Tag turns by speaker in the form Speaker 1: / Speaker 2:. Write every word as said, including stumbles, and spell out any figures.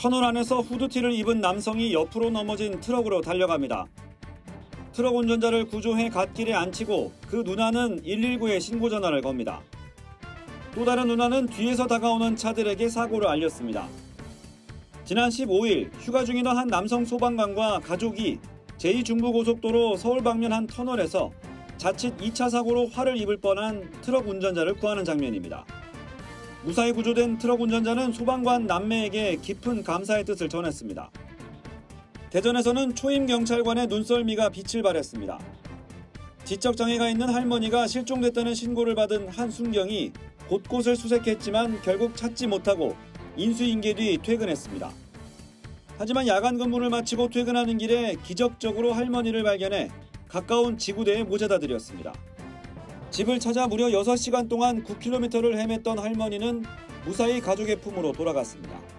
Speaker 1: 터널 안에서 후드티를 입은 남성이 옆으로 넘어진 트럭으로 달려갑니다. 트럭 운전자를 구조해 갓길에 앉히고 그 누나는 일일구에 신고 전화를 겁니다. 또 다른 누나는 뒤에서 다가오는 차들에게 사고를 알렸습니다. 지난 십오일 휴가 중인 한 남성 소방관과 가족이 제이 중부고속도로 서울 방면 한 터널에서 자칫 이 차 사고로 화를 입을 뻔한 트럭 운전자를 구하는 장면입니다. 무사히 구조된 트럭 운전자는 소방관 남매에게 깊은 감사의 뜻을 전했습니다. 대전에서는 초임 경찰관의 눈썰미가 빛을 발했습니다. 지적장애가 있는 할머니가 실종됐다는 신고를 받은 한 순경이 곳곳을 수색했지만 결국 찾지 못하고 인수인계 뒤 퇴근했습니다. 하지만 야간 근무를 마치고 퇴근하는 길에 기적적으로 할머니를 발견해 가까운 지구대에 모셔다 드렸습니다. 집을 찾아 무려 여섯 시간 동안 구 킬로미터를 헤맸던 할머니는 무사히 가족의 품으로 돌아갔습니다.